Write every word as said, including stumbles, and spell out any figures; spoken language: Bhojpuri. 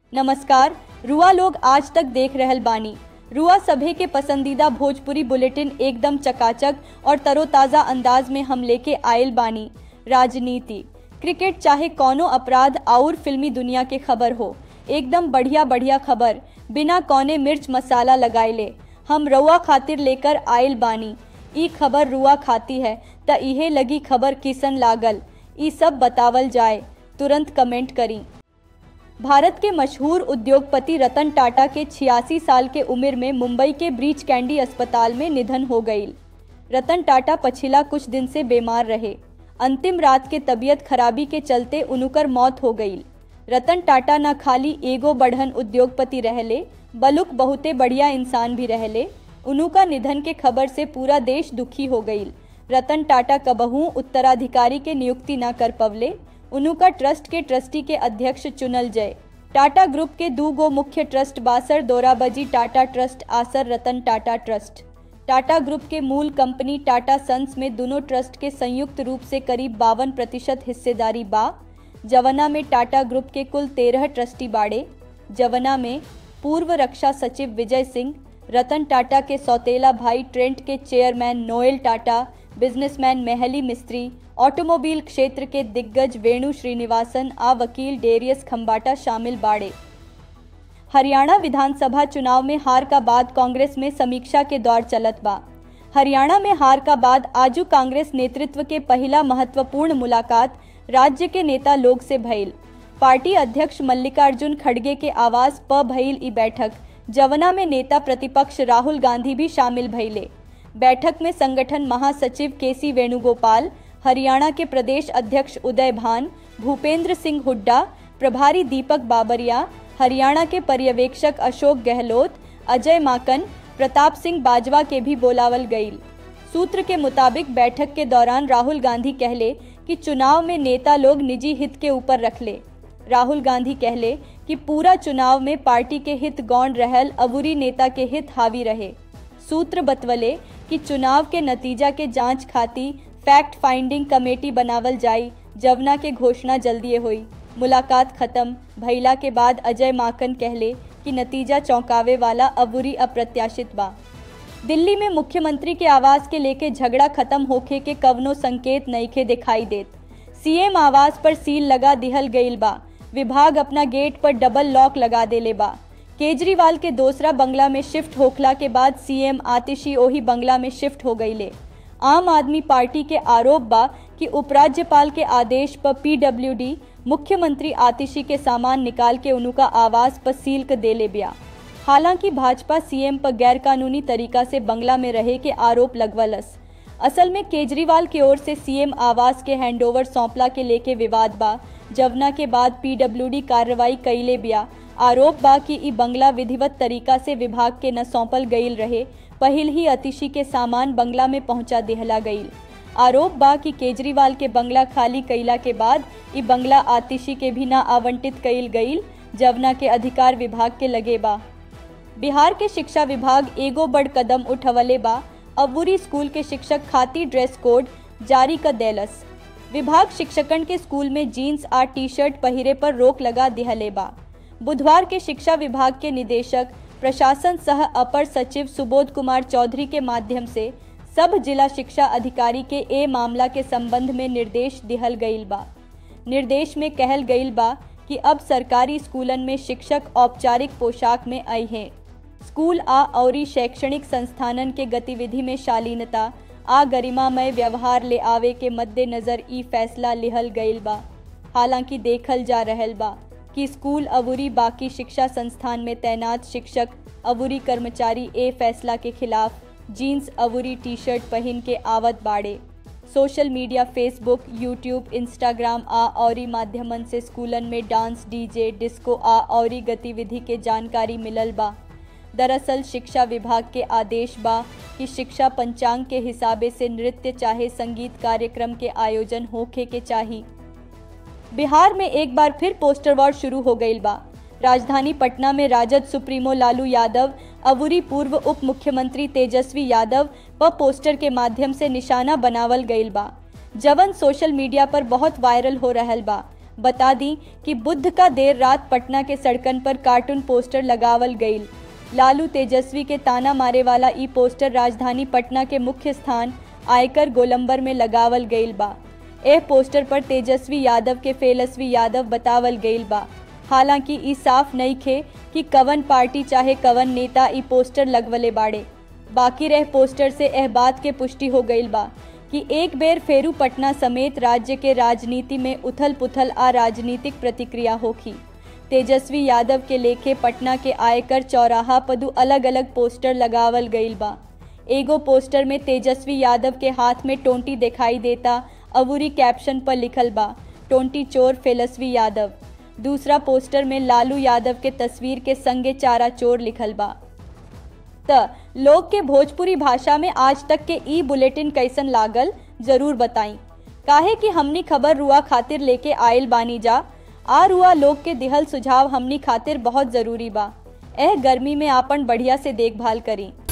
नमस्कार। रुआ लोग आज तक देख रहल बानी। रुआ सभे के पसंदीदा भोजपुरी बुलेटिन एकदम चकाचक और तरोताज़ा अंदाज में हम लेके आयल बानी। राजनीति, क्रिकेट चाहे कौनो अपराध और फिल्मी दुनिया के खबर हो, एकदम बढ़िया बढ़िया खबर बिना कौने मिर्च मसाला लगाइले हम रुआ खातिर लेकर आयल बानी। ई खबर रुआ खाती है त इहे लगी खबर किसन लागल, ई सब बतावल जाए, तुरंत कमेंट करी। भारत के मशहूर उद्योगपति रतन टाटा के छियासी साल के उम्र में मुंबई के ब्रीच कैंडी अस्पताल में निधन हो गई। रतन टाटा पछिला कुछ दिन से बीमार रहे। अंतिम रात के तबीयत खराबी के चलते उनकर मौत हो गई। रतन टाटा न खाली एगो बढ़न उद्योगपति रहले, बलुक बहुते बढ़िया इंसान भी रहले। उनका निधन के खबर से पूरा देश दुखी हो गई। रतन टाटा कबहू उत्तराधिकारी के नियुक्ति न कर पवले। उनका ट्रस्ट के ट्रस्टी के अध्यक्ष चुनल जय। टाटा ग्रुप के दू गो मुख्य ट्रस्ट बासर दोराबजी टाटा ट्रस्ट आसर रतन टाटा ट्रस्ट। टाटा ग्रुप के मूल कंपनी टाटा सन्स में दोनों ट्रस्ट के संयुक्त रूप से करीब बावन प्रतिशत हिस्सेदारी बा। जवना में टाटा ग्रुप के कुल तेरह ट्रस्टी बाड़े। जवना में पूर्व रक्षा सचिव विजय सिंह, रतन टाटा के सौतेला भाई ट्रेंट के chairman Noel Tata, businessman Mehli Mistry, automobile क्षेत्र के दिग्गज वेणु श्रीनिवासन आ वकील डेरियस खम्बाटा शामिल बाड़े। हरियाणा विधानसभा चुनाव में हार का बाद कांग्रेस में समीक्षा के दौर चलत बा। हरियाणा में हार का बाद आजू कांग्रेस नेतृत्व के पहला महत्वपूर्ण मुलाकात राज्य के नेता लोग से भइल। पार्टी अध्यक्ष मल्लिकार्जुन खड़गे के आवास प भइल ई बैठक, जवना में नेता प्रतिपक्ष राहुल गांधी भी शामिल भइले। बैठक में संगठन महासचिव के सी वेणुगोपाल, हरियाणा के प्रदेश अध्यक्ष उदय भान, भूपेंद्र सिंह हुड्डा, प्रभारी दीपक बाबरिया, हरियाणा के पर्यवेक्षक अशोक गहलोत, अजय माकन, प्रताप सिंह बाजवा के भी बोलावल गईल। सूत्र के मुताबिक बैठक के दौरान राहुल गांधी कहले कि चुनाव में नेता लोग निजी हित के ऊपर रखले। राहुल गांधी कहले कि पूरा चुनाव में पार्टी के हित गौण रहल अबूरी नेता के हित हावी रहे। सूत्र बतवले कि चुनाव के नतीजा के जांच खाती फैक्ट फाइंडिंग कमेटी बनावल जाई, जवना के घोषणा जल्दी हुई। मुलाकात खत्म भइला के बाद अजय माकन कहले कि नतीजा चौंकावे वाला अबूरी अप्रत्याशित बा। दिल्ली में मुख्यमंत्री के आवास के लेके झगड़ा खत्म होखे के कवनो संकेत नइखे दिखाई देत। सीएम आवास पर सील लगा दिहल गईल बा। विभाग अपना गेट पर डबल लॉक लगा देले बा। केजरीवाल के दूसरा बंगला में शिफ्ट होखला के बाद सीएम आतिशी ओही बंगला में शिफ्ट हो गईले। आम आदमी पार्टी के आरोप बा कि उपराज्यपाल के आदेश पर पीडब्ल्यूडी मुख्यमंत्री आतिशी के सामान निकाल के उनका आवास पर सील कर देले बिया। हालांकि भाजपा सीएम पर गैरकानूनी तरीका से बंगला में रहे के आरोप लगवलस। असल में केजरीवाल की ओर से सीएम आवास के हैंडओवर सौंपला के लेके विवाद बा, जवना के बाद पीडब्ल्यूडी कार्रवाई कईले बिया। आरोप बा कि ई बंगला विधिवत तरीका से विभाग के न सौंपल गईल रहे, पहिल ही आतिशी के सामान बंगला में पहुंचा देहला गईल। आरोप बा कि केजरीवाल के बंगला खाली कईला के बाद ई बंगला आतिशी के भी न आवंटित कईल गईल, जवना के अधिकार विभाग के लगे बा। बिहार के शिक्षा विभाग एगो बड़ कदम उठवले बा। अबूरी स्कूल के शिक्षक खातिर ड्रेस कोड जारी कर देलस। विभाग शिक्षकन के स्कूल में जीन्स आ टी शर्ट पहिरे पर रोक लगा दिहले बा। बुधवार के शिक्षा विभाग के निदेशक प्रशासन सह अपर सचिव सुबोध कुमार चौधरी के माध्यम से सब जिला शिक्षा अधिकारी के ए मामला के संबंध में निर्देश दिहल गईल बा। निर्देश में कहल गईल बा कि अब सरकारी स्कूलन में शिक्षक औपचारिक पोशाक में आई हैं। स्कूल आ औरी शैक्षणिक संस्थानन के गतिविधि में शालीनता आ गरिमामय व्यवहार ले आवे के मद्देनजर ई फैसला लिहल गईल बा। हालांकि देखल जा रहल बा कि स्कूल अबूरी बाकी शिक्षा संस्थान में तैनात शिक्षक अबूरी कर्मचारी ए फैसला के खिलाफ जीन्स अबूरी टी शर्ट पहन के आवत बाड़े। Social media Facebook, YouTube, Instagram आ औरी माध्यमन से स्कूलन में डांस, डीजे, डिस्को आ औरी गतिविधि के जानकारी मिलल बा। दरअसल शिक्षा विभाग के आदेश बा कि शिक्षा पंचांग के हिसाबे से नृत्य चाहे संगीत कार्यक्रम के आयोजन होखे के चाही। बिहार में एक बार फिर पोस्टर वॉर शुरू हो गईल बा। राजधानी पटना में राजद सुप्रीमो लालू यादव अबूरी पूर्व उप मुख्यमंत्री तेजस्वी यादव व पोस्टर के माध्यम से निशाना बनावल गईल बा, जवन सोशल मीडिया पर बहुत वायरल हो रहल बा। बता दी कि बुध का देर रात पटना के सड़कन पर कार्टून पोस्टर लगावल गईल। लालू तेजस्वी के ताना मारे वाला ई पोस्टर राजधानी पटना के मुख्य स्थान आयकर गोलंबर में लगावल गईल बा। एह पोस्टर पर तेजस्वी यादव के फेलस्वी यादव बतावल गईल बा। हालांकि ई साफ नहीं खे कि कवन पार्टी चाहे कवन नेता ई पोस्टर लगवले बाड़े। बाकी रह पोस्टर से एह बात के पुष्टि हो गईल बा कि एक बेर फेरू पटना समेत राज्य के राजनीति में उथल पुथल आ राजनीतिक प्रतिक्रिया होखी। तेजस्वी यादव के लेखे पटना के आयकर चौराहा पदु अलग अलग पोस्टर लगावल गईल बा। एगो पोस्टर में तेजस्वी यादव के हाथ में टोंटी दिखाई देता, अवूरी कैप्शन पर लिखल बा टोंटी चोर फेलस्वी यादव। दूसरा पोस्टर में लालू यादव के तस्वीर के संगे चारा चोर लिखल बा। त लोग के भोजपुरी भाषा में आज तक के ई बुलेटिन कैसन लागल जरूर बताई। काहे कि हमनी खबर रुआ खातिर लेके आयल बानी जा। आ रुआ लोग के दिहल सुझाव हमनी खातिर बहुत जरूरी बा। एह गर्मी में आपन बढ़िया से देखभाल करी।